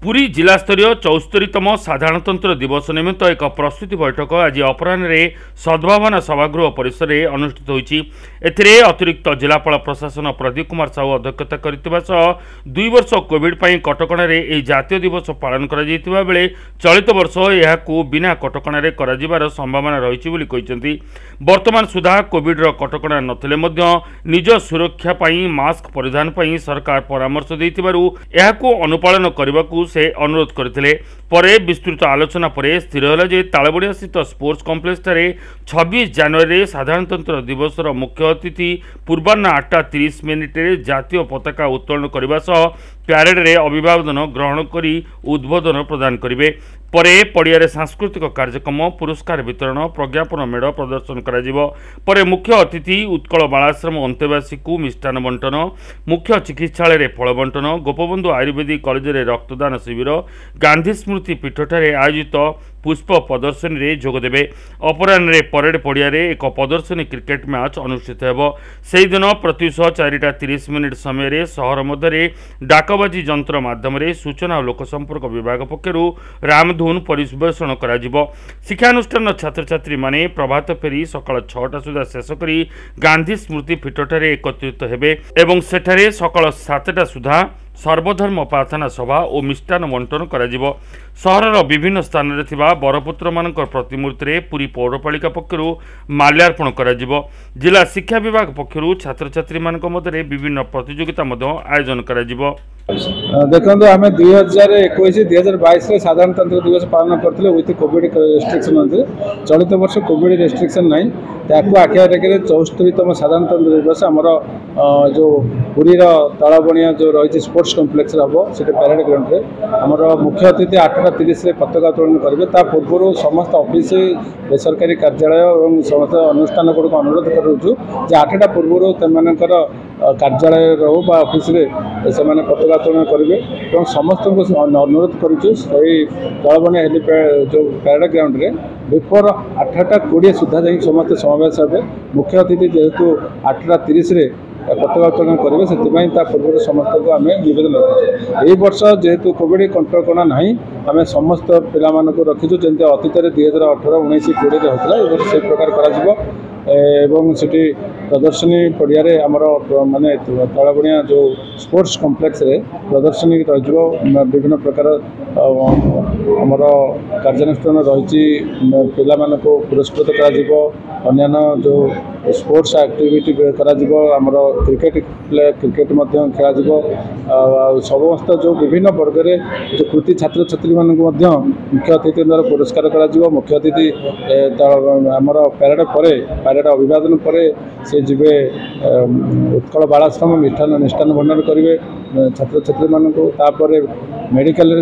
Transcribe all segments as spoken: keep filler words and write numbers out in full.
पुरी जिलास्तरीय चौस्तरीतम साधारणतंत्र दिवस निमित्त एक प्रस्तुति बैठक आज अपराह्न सद्भावना सभागृह परिसर में अनुष्ठित होती। अतिरिक्त जिलापाल प्रशासन प्रदीप कुमार साहू अध्यक्षता करथिबा सह दुई वर्ष कोविड पई कटकणा रे एही जातीय दिवस पालन करा जायतिबा बेले चलित वर्ष एहाकू बिना कटकणा रे करा जिबार संभावना रहिछि बोली कहिसेंती। वर्तमान सुधा कोविड रो कटकणा नथिले मध्य निज सुरक्षा पई मास्क परिधान पई सरकार परामर्श दैतिबारु एहाकू अनुपालन करबाकू से अनुरोध करथिले। परे विस्तृत आलोचना परे स्थिर होला जे तालबड़िया स्थित स्पोर्ट्स कॉम्प्लेक्स ठारे छब्बीस जनवरी साधारणतंत्र दिवस मुख्य अतिथि पूर्वाह्न आठटा तीस मिनिट जातीय पताका उत्तोलन करने सह प्यारेड रे अभिवादन ग्रहण करी उद्बोधन प्रदान करिवे। परे पड़िया सांस्कृतिक कार्यक्रम पुरस्कार वितरण प्रज्ञापन मेढ़ प्रदर्शन करा। परे मुख्य अतिथि उत्कल बालाश्रम अंतेवासी को मिष्टान बंटन, मुख्य चिकित्सालय फल बंटन, गोपबंधु आयुर्वेदिक कॉलेज रे रक्तदान शिविर, गांधी स्मृति पीठठारे आयोजित पुष्प प्रदर्शनी रे जोग देबे। अपराह्न परेड पड़िया एक प्रदर्शनी क्रिकेट मैच अनुष्ठित हेबो। सेही दिन प्रत्युष चारिटा तीस मिनिट समय सहर मध्य डाकबाजी जंत्र माध्यम सूचना और लोकसंपर्क विभाग पक्षरु रामधुन परिवेषण करा जिवो। शिक्षानुष्ठान छात्र छात्री माने प्रभात फेरी सकाळ छटा सुधा शेष करी गांधी स्मृति पीठठारे एकत्रित हेबे एवं सेठारे सकाळ सातटा सुधा सर्वधर्म प्रार्थना सभा और मिष्टान बंटन करा जिवो। सहरर विभिन्न स्थान में थिबा बरपुत्र मानकर प्रतिमूर्ति रे पुरी पौरपालिका पक्षरु माल्यार्पण करा जिवो। जिला शिक्षा विभाग पक्षरु छात्र छात्री मानक मध्य विभिन्न प्रतियोगिता मध्य आयोजन करा जिवो। देखो आम दुई हजार एक दुई हजार बैस साधारणतंत्र दिवस पालन करते विथ कोविड रेस्ट्रिक्शन अच्छे। चलित वर्ष कोविड रेस्ट्रिक्शन ना ताकू आखि आगे चौस्तरीतम साधारणतंत्र दिवस आमर जो पुरीर तलबणिया जो रही स्पोर्ट्स कॉम्प्लेक्स हम से पैरेड ग्राउंड में आमर मुख्य अतिथि आठटा तीस पताका उत्तोलन करेंगे। ता पूर्व समस्त ऑफिस बेसरकारी कार्यालय और समस्त अनुष्ठान गुड़िक अनुरोध करूँ जे आठटा पूर्व सेमानकर कार्यालय रो बा ऑफिस से पताका उत्तोलन करेंगे और समस्त अनुरोध करुँ तलबणिया हेलीपैड जो पैरेड ग्राउंड में बिफोर आठटा कोड़े सुधा जा समस्त समावेश हे। मुख्य अतिथि जेहेतु आठटा तीस पताका उत्तोलन करेंगे से पूर्व समस्त को आम नवेदन रखी। यही वर्ष जेहेतु कोविड कंट्रोल ना आम समस्त पिला रखीचु जमी अतीत दुई हजार अठर उन्नीस कोड़े होता है से प्रकार करा एवं सिटी प्रदर्शनी पड़िया आमर माने तलबणिया जो स्पोर्ट्स कॉम्प्लेक्स रे प्रदर्शनी रही विभिन्न प्रकार आमर कार्यानुष्ठान रही पिला को पुरस्कृत कर जो स्पोर्ट्स एक्टिविटी कर क्रिकेट प्ले क्रिकेट खेल समस्त जो विभिन्न वर्ग में जो कृति छात्र छात्री मानक मुख्य अतिथि द्वारा पुरस्कार कर मुख्य अतिथि आमर पैरेड पर पैरेड अभिवादन पर से जीवे उत्कल बालाश्रम मिष्टान निष्ठान भंडार करेंगे छात्र छात्री मानक मेडिकल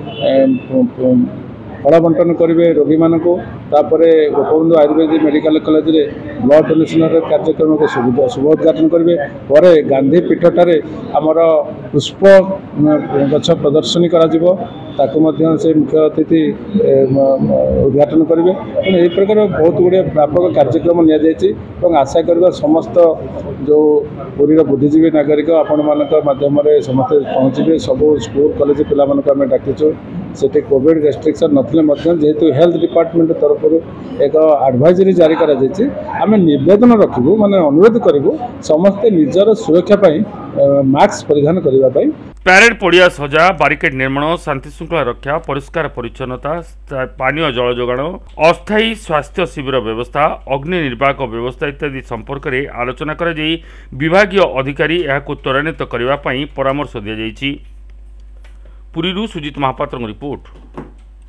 जाई फल बंटन करेंगे रोगी मान गोपबंधु आयुर्वेदिक मेडिकल कॉलेज में ब्लड डोनेशन कार्यक्रम को शुभ उद्घाटन करेंगे। पर गांधी पीठठारे आमर पुष्प गछ प्रदर्शनी करा से मुख्य अतिथि उद्घाटन करेंगे। यही प्रकार बहुत गुड़े व्यापक कार्यक्रम नि आशा करवा समस्त जो पुरीर बुद्धिजीवी नागरिक आपण माध्यम समस्त पहुँचे सब स्कूल कॉलेज पिला आम डाकिचु से कोविड रेस्ट्रिक्शन नथिले जेहेतु हेल्थ डिपार्टमेंट तरफ एक एडवाइजरी जारी करा आम निवेदन रखू माने अनुरोध करूँ समस्ते निजर सुरक्षा मास्क परिधान करने। पैरेड पड़िया सजा, बारिकेड निर्माण, शांति श्रृंखला रक्षा, परिष्कार परिच्छन्नता, पानीय जल जोगाण, अस्थायी स्वास्थ्य शिविर व्यवस्था, अग्नि निर्वाहक व्यवस्था इत्यादि संपर्क में आलोचना कर विभागीय अधिकारी यह त्वरान्वित करने परामर्श दी जाइछि। पुरीरू सुजित महापात्र रिपोर्ट।